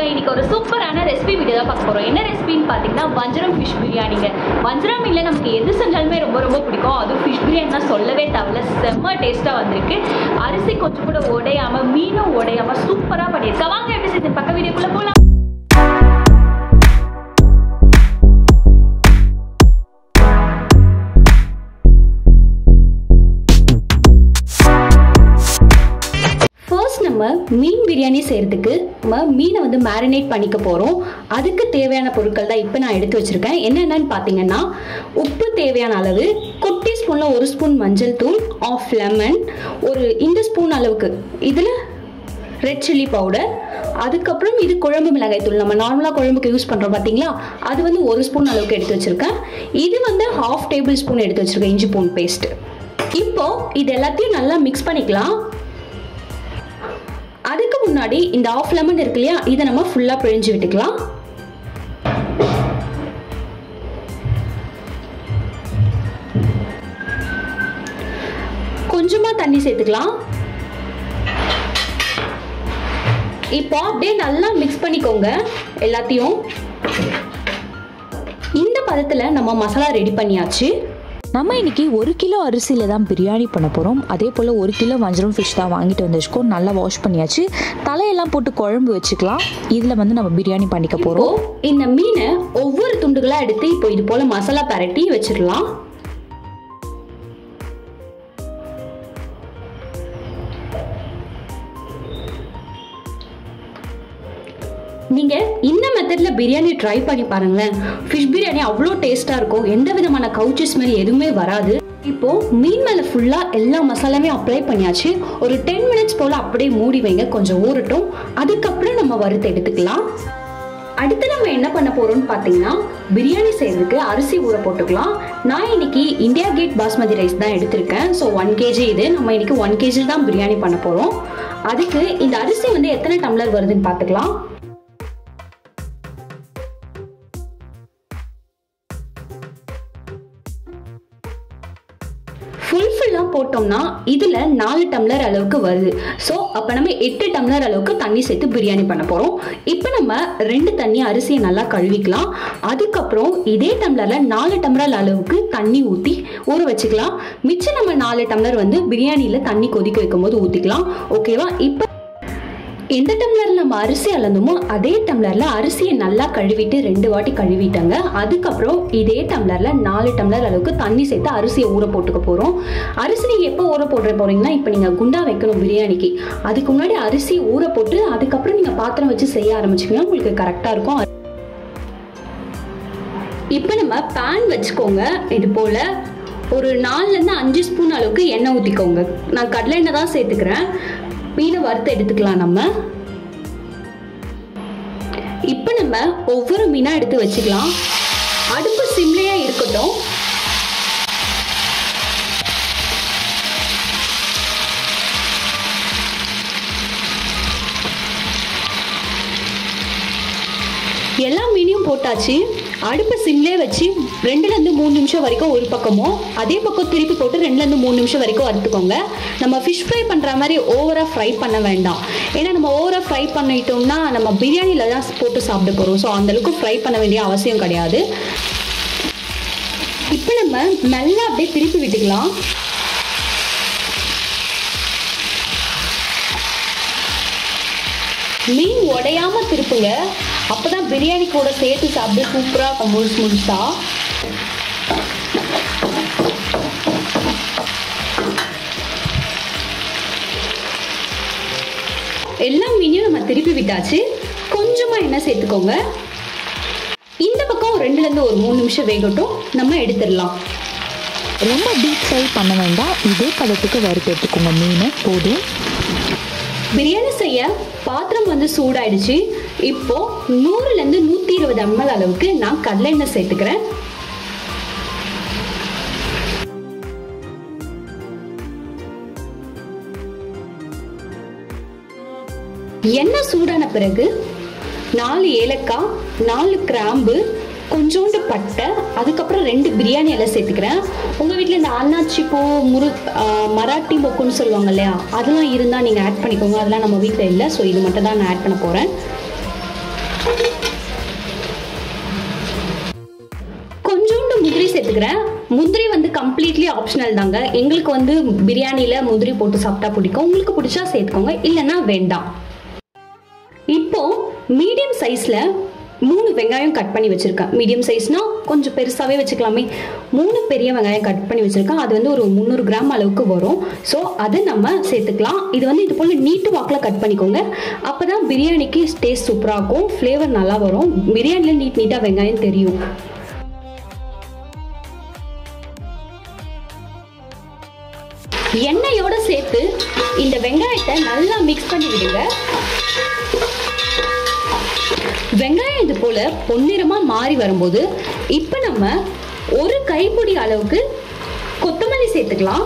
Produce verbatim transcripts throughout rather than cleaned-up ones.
இன்னைக்கு ஒரு சூப்பரான ரெசிபி வீடியோ தான் பார்க்க போகிறோம். என்ன ரெசிபின்னு பார்த்தீங்கன்னா வஞ்சரம் ஃபிஷ் பிரியாணிங்க. வஞ்சரம் மீனில் நமக்கு எது செஞ்சாலுமே ரொம்ப ரொம்ப பிடிக்கும். அதுவும் ஃபிஷ் பிரியாணினா சொல்லவே தேவையில்ல, செம்ம டேஸ்ட்டாக வந்திருக்கு. அரிசி கொஞ்சம் கூட உடையாமல் மீனும் உடையாமல் சூப்பராக பண்ணியிருக்கா. வாங்க எப்படி செஞ்சு பக்க வீடியோக்குள்ளே போகலாம். நம்ம மீன் பிரியாணி செய்யறதுக்கு நம்ம மீனை வந்து மேரினேட் பண்ணிக்க போறோம். அதுக்கு தேவையான பொருட்கள் தான் இப்போ நான் எடுத்து வச்சிருக்கேன். என்னென்னு பார்த்தீங்கன்னா உப்பு தேவையான அளவு, குட்டி ஸ்பூன்ல ஒரு ஸ்பூன் மஞ்சள் தூள், ஆஃப் லெமன், ஒரு இந்த ஸ்பூன் அளவுக்கு இதில் ரெட் சில்லி பவுடர், அதுக்கப்புறம் இது குழம்பு மிளகாய் தூள், நம்ம நார்மலாக குழம்புக்கு யூஸ் பண்ணுறோம் பார்த்தீங்களா, அது வந்து ஒரு ஸ்பூன் அளவுக்கு எடுத்து வச்சிருக்கேன். இது வந்து ஹாஃப் டேபிள் ஸ்பூன் எடுத்து வச்சிருக்கேன் இஞ்சி பூண்டு பேஸ்ட். இப்போ இது எல்லாத்தையும் நல்லா மிக்ஸ் பண்ணிக்கலாம். அதுக்கு முன்னாடி இந்த ஆஃப் லெமன் இருக்கு இல்லையா, இதை நம்ம ஃபுல்லா பிழிஞ்சு விட்டுக்கலாம். கொஞ்சமா தண்ணி சேர்த்துக்கலாம். இப்போ அப்படியே நல்லா மிக்ஸ் பண்ணிக்கோங்க எல்லாத்தையும். இந்த பதத்துல நம்ம மசாலா ரெடி பண்ணியாச்சு. நம்ம இன்றைக்கி ஒரு கிலோ அரிசியில் தான் பிரியாணி பண்ண போகிறோம். அதே போல் ஒரு கிலோ வஞ்சரம் ஃபிஷ் தான் வாங்கிட்டு வந்துச்சுக்கோ. நல்லா வாஷ் பண்ணியாச்சு. தலையெல்லாம் போட்டு குழம்பு வச்சுக்கலாம். இதில் வந்து நம்ம பிரியாணி பண்ணிக்க போகிறோம். இந்த மீனை ஒவ்வொரு துண்டுகளாக எடுத்து இப்போ இது போல் மசாலா பரட்டி வச்சிடலாம். நீங்க இந்த மெத்தட்ல பிரியாணி ட்ரை பண்ணி பாருங்களேன். ஃபிஷ் பிரியாணி அவ்வளோ டேஸ்டா இருக்கும். எந்த விதமான கவுச்சி ஸ்மெல் எதுவுமே வராது. இப்போ மீன் மேல ஃபுல்லா எல்லா மசாலாமே அப்ளை பண்ணியாச்சு. ஒரு டென் மினிட்ஸ் போல அப்படியே மூடி வைங்க, கொஞ்சம் ஊறட்டும். அதுக்கப்புறம் நம்ம வறுத்து எடுத்துக்கலாம். அடுத்து நம்ம என்ன பண்ண போறோம்னு பாத்தீங்கன்னா பிரியாணி செய்யறதுக்கு அரிசி ஊற போட்டுக்கலாம். நான் இன்னைக்கு இந்தியா கேட் பாஸ்மதி ரைஸ் தான் எடுத்திருக்கேன். ஸோ ஒன் கேஜி இது. நம்ம இன்னைக்கு ஒன் கேஜி தான் பிரியாணி பண்ண போறோம். அதுக்கு இந்த அரிசி வந்து எத்தனை டம்ளர் வருதுன்னு பாத்துக்கலாம். ஃபுல் ஃபுல்லாக போட்டோம்னா இதில் நாலு டம்ளர் அளவுக்கு வருது. ஸோ அப்போ நம்ம எட்டு டம்ளர் அளவுக்கு தண்ணி சேர்த்து பிரியாணி பண்ண போகிறோம். இப்போ நம்ம ரெண்டு தண்ணி அரிசியை நல்லா கழுவிக்கலாம். அதுக்கப்புறம் இதே டம்ளரில் நாலு டம்ளர் அளவுக்கு தண்ணி ஊற்றி ஊற வச்சுக்கலாம். மிச்சம் நம்ம நாலு டம்ளர் வந்து பிரியாணியில் தண்ணி கொதிக்க வைக்கும் போது ஊற்றிக்கலாம். ஓகேவா? இப்போ எந்த டம்ளர்ல நம்ம அரிசி அளந்தோமோ அதே டம்ளர்ல அரிசியை நல்லா கழுவிட்டு ரெண்டு வாட்டி கழுவிட்டாங்க. அதுக்கப்புறம் இதே டம்ளர்ல நாலு டம்ளர் அளவுக்கு தண்ணி சேர்த்து அரிசியை ஊற போட்டுக்க போறோம். அரிசி நீங்க எப்போ ஊற போடுற போறீங்கன்னா, இப்போ நீங்க குண்டா வைக்கணும் பிரியாணிக்கு. அதுக்கு முன்னாடி அரிசி ஊற போட்டு அதுக்கப்புறம் நீங்க பாத்திரம் வச்சு செய்ய ஆரம்பிச்சீங்கன்னா உங்களுக்கு கரெக்டா இருக்கும். இப்போ நம்ம பேன் வச்சுக்கோங்க. இது போல ஒரு நாலுல இருந்து அஞ்சு ஸ்பூன் அளவுக்கு எண்ணெய் ஊத்திக்கோங்க. நான் கடலை எண்ணெய் தான் சேர்த்துக்கிறேன். மீனை வறுத்து எடுத்துக்கலாம். நம்ம இப்ப நம்ம ஒவ்வொரு மீனா எடுத்து வச்சுக்கலாம். அடுப்பு சிம்லையா இருக்கட்டும். எல்லா மீனையும் போட்டாச்சு. அடுப்பு சிம்லே வச்சு ரெண்டுல இருந்து மூணு நிமிஷம் வரைக்கும் ஒரு பக்கமும் அதே பக்கம் திருப்பி போட்டு ரெண்டுல இருந்து மூணு நிமிஷம் வரைக்கும் வறுத்துக்கோங்க. நம்ம ஃபிஷ் ஃப்ரை பண்ற மாதிரி ஓவரா ஃப்ரை பண்ண வேண்டாம். ஏன்னா நம்ம ஓவரா ஃப்ரை பண்ணிட்டோம்னா நம்ம பிரியாணில தான் போட்டு சாப்பிட போறோம். ஸோ அந்த அளவுக்கு ஃப்ரை பண்ண வேண்டிய அவசியம் கிடையாது. இப்போ நம்ம நல்லா அப்படியே திருப்பி விட்டுக்கலாம். மீன் உடையாம திருப்புங்க. அப்பதான் பிரியாணி கூட சேர்த்து சாப்பிட்டு சூப்பரா இருக்கும், முழுசு முழுசா. எல்லா மீனையும் நம்ம திருப்பி விட்டாச்சு. கொஞ்சமா எண்ணெய் சேர்த்துக்கோங்க. இந்த பக்கம் ரெண்டுல இருந்து ஒரு மூணு நிமிஷம் வேகட்டும். நம்ம எடுத்துடலாம். ரொம்ப டீப் ஃப்ரை பண்ண வேண்டாம். இதே பதத்துக்கு வறுத்து எடுத்துக்கோங்க மீனை. போதும். பிரியாணி செய்ய பாத்திரம் வந்து சூடாயிடுச்சு. இப்போ நூறுல இருந்து நூத்தி இருபது எம்எல் அளவுக்கு நான் கடலை எண்ணெய் சேர்த்துக்கிறேன். எண்ணெய் சூடான பிறகு நாலு ஏலக்காய், நாலு கிராம்பு, கொஞ்சோண்டு பட்டை, அதுக்கப்புறம் ரெண்டு பிரியாணி இலை சேர்த்துக்கிறேன். உங்கள் வீட்டில் இந்த அன்னாச்சி பூ, முரு மராட்டி மொக்குன்னு சொல்லுவாங்க இல்லையா, அதெல்லாம் இருந்தால் நீங்கள் ஆட் பண்ணிக்கோங்க. அதெல்லாம் நம்ம வீட்டில் இல்லை. ஸோ இது மட்டும் தான் நான் ஆட் பண்ண போகிறேன். சேர்த்துக்கிறேன். முந்திரி வந்து கம்ப்ளீட்லி ஆப்ஷனல் தாங்க. எங்களுக்கு வந்து பிரியாணியில முந்திரி போட்டு சாப்பிட்டா பிடிக்கும். உங்களுக்கு பிடிச்சா சேர்த்துக்கோங்க, இல்லைன்னா வேண்டாம். இப்போ மீடியம் சைஸ்ல மூணு வெங்காயம் கட் பண்ணி வச்சிருக்கேன். மீடியம் சைஸ்னா கொஞ்சம் பெருசாவே வச்சுக்கலாமே. மூணு பெரிய வெங்காயம் கட் பண்ணி வச்சிருக்கேன். அது வந்து ஒரு முந்நூறு கிராம் அளவுக்கு வரும். ஸோ அதை நம்ம சேர்த்துக்கலாம். இது வந்து இது போல நீட்டு வாக்கில் கட் பண்ணிக்கோங்க. அப்பதான் பிரியாணிக்கு டேஸ்ட் சூப்பராக இருக்கும், ஃப்ளேவர் நல்லா வரும். பிரியாணியில் நீட் நீட்டாக வெங்காயம் தெரியும். எண்ணெயோட சேர்த்து இந்த வெங்காயத்தை நல்லா மிக்ஸ் பண்ணி விடுங்க. வெங்காயம் இது போல பொன்னிறமா மாறி வரும்போது இப்ப நம்ம ஒரு கைப்பிடி அளவுக்கு கொத்தமல்லி சேர்த்துக்கலாம்.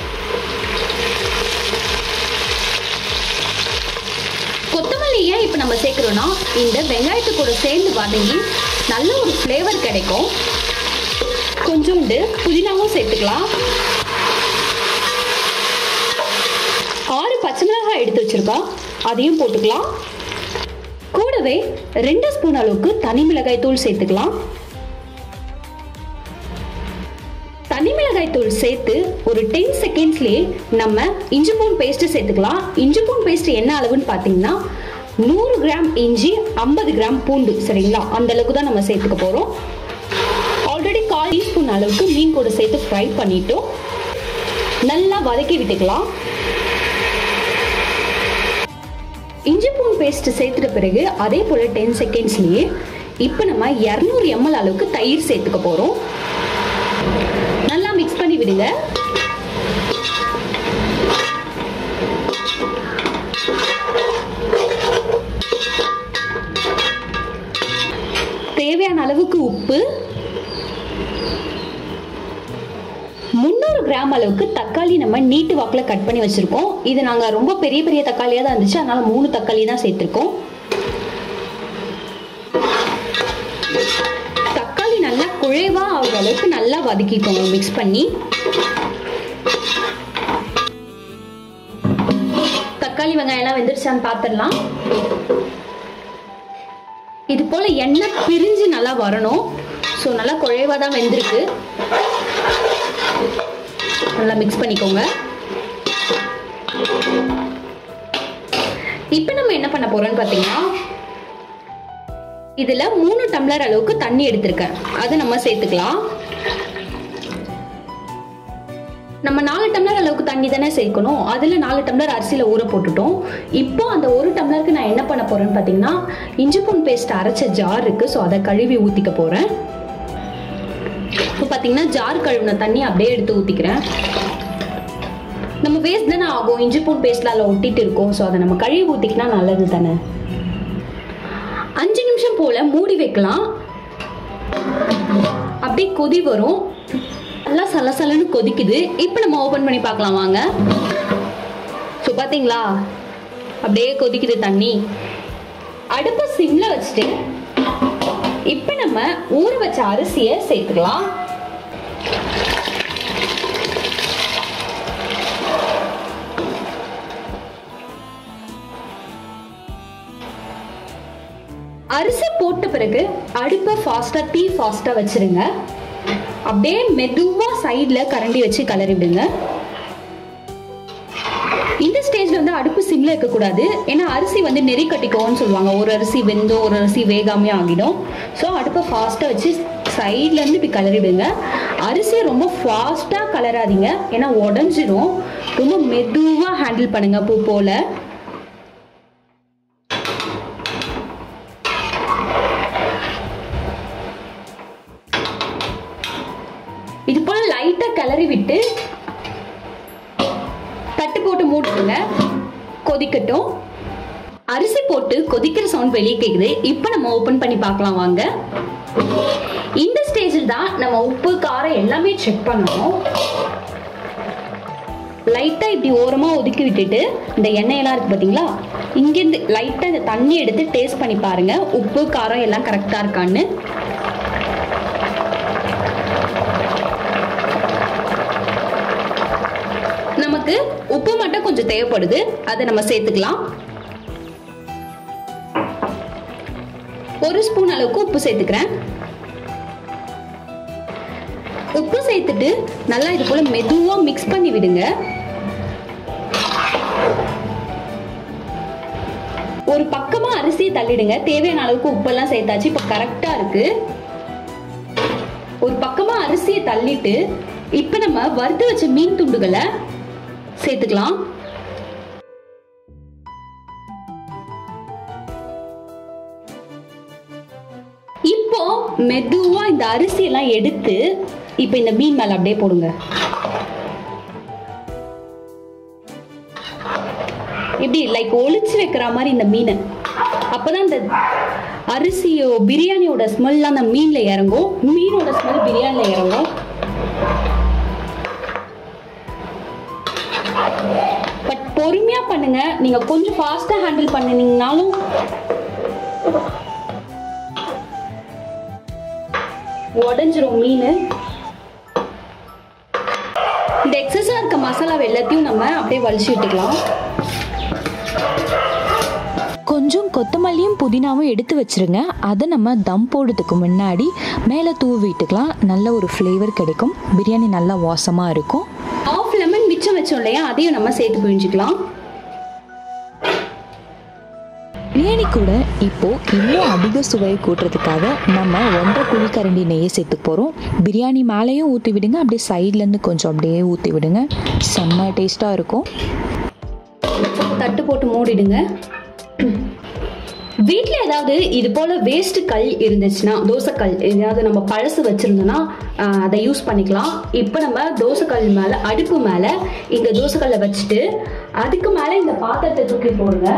கொத்தமல்லி ஏன் இப்ப நம்ம சேர்க்கிறோம்னா இந்த வெங்காயத்து கூட சேர்ந்து வதங்கி நல்ல ஒரு ஃப்ளேவர் கிடைக்கும். கொஞ்சோண்டு புதினாவும் சேர்த்துக்கலாம். ஆறு பச்சை மிளகாய் எடுத்து வச்சிருக்கோம், அதையும் போட்டுக்கலாம். கூடவே ரெண்டு ஸ்பூன் அளவுக்கு தனி மிளகாய் தூள் சேர்த்துக்கலாம். தனி மிளகாய் தூள் சேர்த்து ஒரு டென் செகண்ட்ஸ்லயே நம்ம இஞ்சி பூண்டு பேஸ்ட் சேர்த்துக்கலாம். இஞ்சி பூண்டு பேஸ்ட் என்ன அளவுன்னு பாத்தீங்கன்னா நூறு கிராம் இஞ்சி, ஐம்பது கிராம் பூண்டு, சரிங்களா? அந்த அளவுக்கு தான் நம்ம சேர்த்துக்க போறோம். ஆல்ரெடி கால் டீஸ்பூன் அளவுக்கு மீன் கூட சேர்த்து ஃப்ரை பண்ணிட்டோம். நல்லா வதக்கி விட்டுக்கலாம். இஞ்சி பூண்டு பேஸ்ட் சேர்த்துட்ட பிறகு அதே போல டென் செகண்ட்ஸ்லயே இப்போ நம்ம இருநூறு எம்எல் அளவுக்கு தயிர் சேர்த்துக்க போறோம். நல்லா மிக்ஸ் பண்ணி விடுங்க. தேவையான அளவுக்கு உப்பு, முந்நூறு கிராம் அளவுக்கு தக்காளி நம்ம நீட்டு வாக்கில் கட் பண்ணி வச்சிருக்கோம். இது நாங்க ரொம்ப பெரிய பெரிய தக்காளியா தான் இருந்துச்சு, அதனால மூணு தக்காளி தான் சேர்த்திருக்கோம். தக்காளி நல்லா குழைவா ஆகிற அளவுக்கு நல்லா வதக்கிக்கோங்க மிக்ஸ் பண்ணி. தக்காளி வெங்காயம் எல்லாம் வெந்துருச்சான்னு பார்த்துடலாம். இது போல எண்ணெய் பிரிஞ்சு நல்லா வரணும். ஸோ நல்லா குழைவா தான் வெந்திருக்கு. நல்லா மிக்ஸ் பண்ணிக்கோங்க. இப்போ நம்ம என்ன பண்ண போறோம்னு பாத்தீங்கன்னா இதுல மூணு டம்ளர் அளவுக்கு தண்ணி எடுத்திருக்கேன், அதை நம்ம சேர்த்துக்கலாம். நம்ம நாலு டம்ளர் அளவுக்கு தண்ணி தானே சேர்க்கணும், அதுல நாலு டம்ளர் அரிசியில ஊற போட்டுட்டோம். இப்போ அந்த ஒரு டம்ளருக்கு நான் என்ன பண்ண போறேன்னு பாத்தீங்கன்னா இஞ்சி பூண்டு பேஸ்ட் அரைச்ச ஜார் இருக்கு, ஸோ அதை கழுவி ஊத்திக்க போறேன். இப்போ பார்த்தீங்கன்னா ஜார் கழுவின தண்ணி அப்படியே எடுத்து ஊற்றிக்கிறேன். நம்ம வேஸ்ட் தானே ஆகும், இஞ்சி பூண்டு பேஸ்ட்ல அதில் ஒட்டிட்டு இருக்கும். ஸோ அதை நம்ம கழுவி ஊற்றிக்கினா நல்லது தானே. அஞ்சு நிமிஷம் போல மூடி வைக்கலாம். அப்படியே கொதி வரும், நல்லா சலசலன்னு கொதிக்குது. இப்போ நம்ம ஓப்பன் பண்ணி பார்க்கலாம் வாங்க. ஸோ பார்த்தீங்களா அப்படியே கொதிக்குது தண்ணி. அடுப்பை சிம்ல வச்சுட்டு இப்போ நம்ம ஊற வச்ச அரிசியை சேர்த்துக்கலாம். அரிசி போட்ட பிறகு அடுப்பை ஃபாஸ்டா தீ ஃபாஸ்டா வச்சிருங்க. அப்படியே மெதுவா சைடுல கரண்டி வச்சு கலரி விடுங்க. இந்த ஸ்டேஜ்ல வந்து அடுப்பு சிம்ல இருக்க கூடாது, ஏன்னா அரிசி வந்து நெறி கட்டிக்கோன்னு சொல்லுவாங்க. ஒரு அரிசி வெந்தோ ஒரு அரிசி வேகாமே ஆகிடும். ஸோ அடுப்பை ஃபாஸ்டா வச்சு சைட்ல இருந்து இப்படி கலரி விடுங்க. அரிசியை ரொம்ப ஃபாஸ்டா கலராதீங்க, ஏன்னா உடஞ்சிடும். ரொம்ப மெதுவா ஹேண்டில் பண்ணுங்க பூ போல. இது போல லைட்டா கிளறி விட்டு தட்டு போட்டு மூட்டுங்க. கொதிக்கட்டும். அரிசி போட்டு கொதிக்கிற சவுண்ட் வெளியே கேக்குது. இப்போ நம்ம ஓபன் பண்ணி பார்க்கலாம் வாங்க. இந்த ஸ்டேஜில் தான் நம்ம உப்பு காரம் எல்லாமே செக் பண்ணணும். லைட்டா இப்படி ஓரமா ஒதுக்கி விட்டுட்டு இந்த எண்ணெயெல்லாம் இருக்கு பாத்தீங்களா, இங்கிருந்து லைட்டா இந்த தண்ணி எடுத்து டேஸ்ட் பண்ணி பாருங்க, உப்பு காரம் எல்லாம் கரெக்டா இருக்கான்னு. நமக்கு உப்பு மட்டும் கொஞ்சம் தேவைப்படுது, அதை நம்ம சேர்த்துக்கலாம். ஒரு ஸ்பூன் அளவுக்கு உப்பு சேர்த்துக்கிறேன். உப்பு சேர்த்துட்டு நல்லா இது போல மெதுவா மிக்ஸ் பண்ணி விடுங்க. ஒரு பக்கமா அரிசியை தள்ளிடுங்க. தேவையான அளவுக்கு உப்பெல்லாம் சேர்த்தாச்சு, இப்ப கரெக்டா இருக்கு. ஒரு பக்கமா அரிசியை தள்ளிட்டு இப்ப நம்ம வறுத்து வச்ச மீன் துண்டுகளை சேர்த்துக்கலாம். இப்போ மெதுவா இந்த அரிசி எல்லாம் எடுத்து இப்ப இந்த மீன் மேல அப்படியே போடுங்க. இப்படி லைக் ஒளிச்சு வைக்கிற மாதிரி இந்த மீன். அப்பதான் இந்த அரிசியோ பிரியாணியோட ஸ்மெல் அந்த மீன்ல இறங்கும், மீனோட ஸ்மெல் பிரியாணில இறங்கும். பட் பொறுமையா பண்ணுங்க. நீங்க கொஞ்சம் ஃபாஸ்டா ஹேண்டில் பண்ணீங்கனாலும் உடைஞ்சிரும் மீன். இந்த எக்ஸஸா இருக்க மசாலா எல்லாத்தையும் நம்ம அப்படியே வலிச்சு விட்டுக்கலாம். கொஞ்சம் கொத்தமல்லியும் புதினாவும் எடுத்து வச்சிருங்க. அதை நம்ம தம் போடுறதுக்கு முன்னாடி மேலே தூவி விட்டுக்கலாம். நல்ல ஒரு ஃப்ளேவர் கிடைக்கும், பிரியாணி நல்லா வாசமாக இருக்கும். ஆஃப் லெமன் மிச்சம் வச்சோம் இல்லையா, அதையும் நம்ம சேர்த்து பிழிஞ்சிக்கலாம். பிரியாணி கூட இப்போ இன்னும் அதிக சுவையை கூட்டுறதுக்காக நம்ம ஒன்றரை குழிக்கரண்டி நெய்யை சேர்த்து போகிறோம். பிரியாணி மேலேயும் ஊற்றி விடுங்க, அப்படியே சைட்லேருந்து கொஞ்சம் அப்படியே ஊற்றி விடுங்க. செம்ம டேஸ்ட்டாக இருக்கும். தட்டு போட்டு மூடிடுங்க. வீட்ல ஏதாவது இது போல வேஸ்ட் கல் இருந்துச்சுன்னா, தோசைக்கல் ஏதாவது நம்ம பழசு வச்சிருந்தோம்னா அதை யூஸ் பண்ணிக்கலாம். இப்போ நம்ம தோசைக்கல் மேல, அடுப்பு மேல இங்க தோசைக்கல்லை வச்சுட்டு அதுக்கு மேல இந்த பாத்திரத்தை தூக்கி போடுங்க.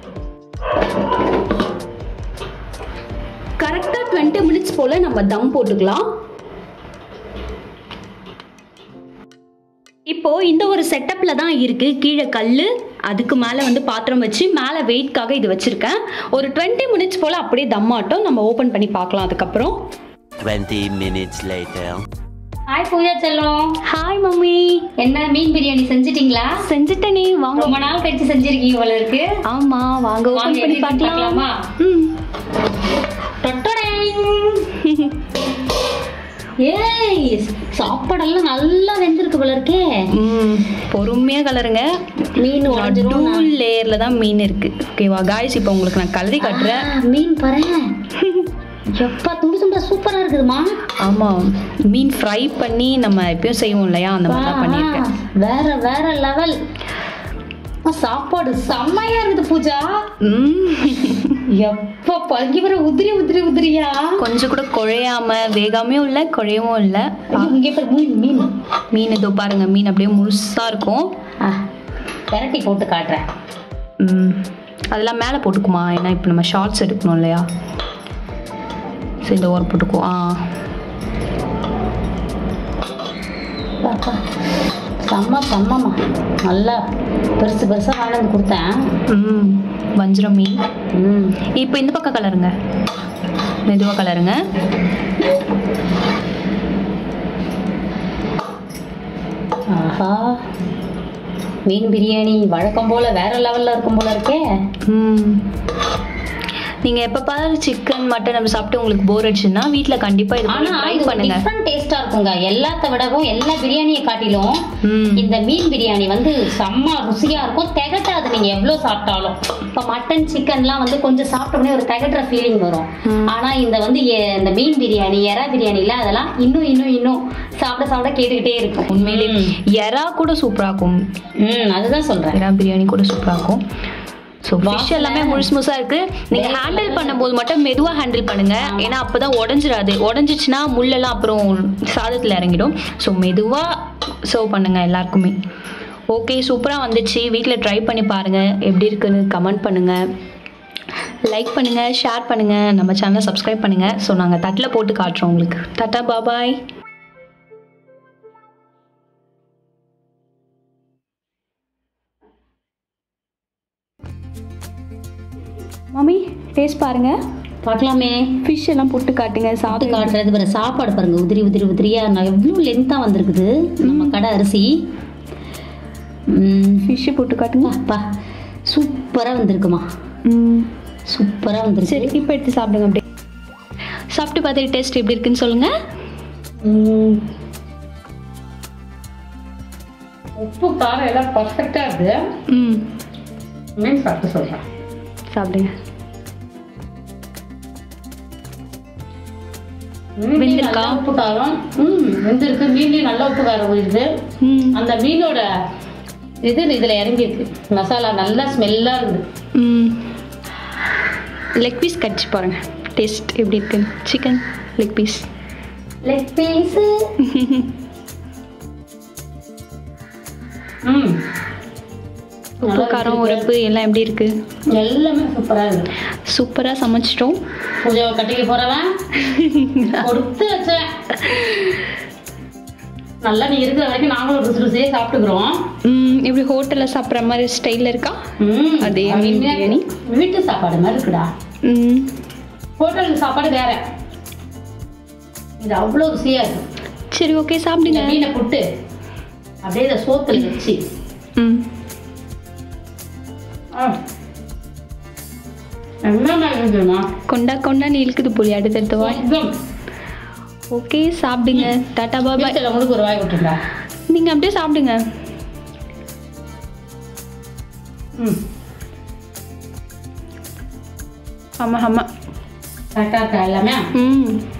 கரெக்டா டுவெண்ட்டி மினிட்ஸ் போல நம்ம தம் போட்டுக்கலாம். இப்போ இந்த ஒரு செட்டப்ல தான் இருக்கு. கீழே கல், அதுக்கு மேல வந்து பாத்திரம் வச்சு மேல வெயிட்காக இது வச்சிருக்கேன். ஒரு டுவெண்ட்டி மினிட்ஸ் போல அப்படியே தம் ஆட்டும். நம்ம ஓபன் பண்ணி பார்க்கலாம். அதுக்கப்புறம் twenty minutes later. Hi Pooja செல்லம். Hi mummy. என்ன மீன் பிரியாணி செஞ்சிட்டீங்களா? செஞ்சுட்டேனே, வாங்க. ரொம்ப நாள் கழிச்சு செஞ்சிருக்கீங்க போல இருக்கு. ஆமா, வாங்க ஓபன் பண்ணி பார்க்கலாமா? ம். ஏய், சாப்பாடெல்லாம் நல்லா வெந்திருக்கு போல இருக்கே. ம், பொறுமையா கலருங்க. மீன் டூல் லேயர்ல தான் மீன் இருக்கு. ஓகேவா गाइस, இப்போ உங்களுக்கு நான் கலரி காட்டுறேன். மீன் பாருங்க, எப்பா துண்டு துண்டா சூப்பரா இருக்குதுமா. ஆமா, மீன் ஃப்ரை பண்ணி நம்ம எப்பயும் செய்வோம் இல்லையா, அந்த மாதிரி தான் பண்ணிருக்கேன். வேற வேற லெவல் சாப்பாடு, செம்மையா இருக்குது பூஜா. எப்ப பங்கி வர உதிரி உதிரி உதிரியா, கொஞ்சம் கூட குழையாம வேகாமையும் இல்ல குழையவும் இல்ல. இங்கே மீன் மீன் மீன் இதோ பாருங்க, மீன் அப்படியே முழுசா இருக்கும். விரட்டி போட்டு காட்டுறேன். ம், அதெல்லாம் மேலே போட்டுக்குமா, ஏன்னா இப்போ நம்ம ஷார்ட்ஸ் எடுக்கணும் இல்லையா. சரி, இந்த ஓரம் போட்டுக்குவோம். ஆ, செம்ம செம்மம்மா, நல்லா பெருசு பெருசா வாங்கிட்டு கொடுத்தேன். ம், வஞ்சரம் மீன். ம், இப்போ இந்த பக்கம் கலருங்க, மெதுவாக கலருங்க. ஆஹா, மீன் பிரியாணி வழக்கம் போல வேற லெவல்ல இருக்கும் போல இருக்கே. ம், நீங்க எப்ப பாரு சிக்கன் மட்டன் அப்படி சாப்பிட்டு உங்களுக்கு போர் அடிச்சுன்னா வீட்ல கண்டிப்பா இது ட்ரை பண்ணுங்க. டிஃபரண்ட் டேஸ்டா இருக்குங்க. எல்லாத்த விடவும் எல்லா பிரியாணியை காட்டிலும் இந்த மீன் பிரியாணி வந்து செம்ம ருசியா இருக்கும். திகட்டாது நீங்க எவ்வளவு சாப்பிட்டாலும். இப்ப மட்டன் சிக்கன்லாம் வந்து கொஞ்சம் சாப்பிட்டோம்னே ஒரு திகட்டுற ஃபீலிங் வரும். ஆனா இந்த வந்து இந்த மீன் பிரியாணி, எறா பிரியாணில அதெல்லாம் இன்னும் இன்னும் இன்னும் சாப்பிட சாப்பிட கேட்டுக்கிட்டே இருக்கும். உண்மையிலே எறா கூட சூப்பரா இருக்கும். ம், அதுதான் சொல்றேன். எறா பிரியாணி கூட சூப்பரா இருக்கும். ஸோ ஃபிஷ் எல்லாமே முழுசு முழுசா இருக்கு. நீங்க ஹேண்டில் பண்ணும்போது மட்டும் மெதுவா ஹேண்டில் பண்ணுங்க, ஏன்னா அப்பதான் உடஞ்சிடாது. உடஞ்சிச்சுன்னா முள்ளெல்லாம் அப்புறம் சாதத்துல இறங்கிடும். ஸோ மெதுவா சர்வ் பண்ணுங்க எல்லாருக்குமே. ஓகே, சூப்பரா வந்துச்சு. வீட்டில் ட்ரை பண்ணி பாருங்க, எப்படி இருக்குன்னு கமெண்ட் பண்ணுங்க, லைக் பண்ணுங்க, ஷேர் பண்ணுங்க, நம்ம சேனலை சப்ஸ்கிரைப் பண்ணுங்க. ஸோ நாங்கள் தட்டில் போட்டு காட்டுறோம் உங்களுக்கு. டாடா, பாபாய். மம்மி, டேஸ்ட் பாருங்க. பார்க்கலாமே. ஃபிஷ் எல்லாம் போட்டு காட்டுங்க. சாப்பிட்டு காட்டுறது பாரு. சாப்பாடு பாருங்க, உதிரி உதிரி உதிரியா நான் எவ்வளோ லென்த்தாக வந்திருக்குது நம்ம கடை அரிசி. ஃபிஷ்ஷு போட்டு காட்டுங்க. அப்பா சூப்பராக வந்திருக்குமா. ம், சூப்பராக வந்துருக்கு. சரி, இப்போ எடுத்து சாப்பிடுங்க. அப்படியே சாப்பிட்டு பார்த்துட்டு டேஸ்ட் எப்படி இருக்குன்னு சொல்லுங்க. உப்பு காரம் எல்லாம் பர்ஃபெக்டா இருக்கு. ம் மீன் சாப்பிட்டு சொல்றேன். சாப்பிடுங்க. வெந்திருக்கா? உப்பு காரம் ம் வெந்திருக்கு. மீன்லயும் நல்ல உப்பு காரம் இருக்கு. அந்த மீனோட இது இதுல இறங்கிருக்கு. மசாலா நல்லா ஸ்மெல்லா இருக்கு. ம் லெக் பீஸ் கடிச்சு பாருங்க, டேஸ்ட் எப்படி இருக்கு. Chicken leg piece. Leg piece. ம் உப்பு காரம் உரப்பு எல்லாம் எப்படி இருக்கு? எல்லாமே சூப்பரா இருக்கு. சூப்பரா சமைச்சிட்டோம். பூஜாவை கட்டிக்க போறவன் கொடுத்து வச்சேன். நல்லா நீ இருக்கிற வரைக்கும் நாங்களும் ருசி ருசியே சாப்பிட்டுக்கிறோம். ம் இப்படி ஹோட்டல்ல சாப்பிட்ற மாதிரி ஸ்டைல்ல இருக்கா? ம் அதே மீன் பிரியாணி வீட்டு சாப்பாடு மாதிரி இருக்குடா. ம் ஹோட்டல் சாப்பாடு வேற, இது அவ்வளோ ருசியா இருக்கு. சரி ஓகே சாப்பிடுங்க. மீனை புட்டு அப்படியே இதை சோத்துல வச்சு ம் கொண்டா கொண்டா நீ இழுக்குது போலி அடுத்தடுத்த வாய். ஓகே சாப்பிடுங்க. டாடா பாய். உங்களுக்கு ஒரு வாய் விட்டுடா. நீங்க அப்படியே சாப்பிடுங்க. ம் ஆமா ஆமா கரெக்டாக இருக்கா எல்லாமே? ம்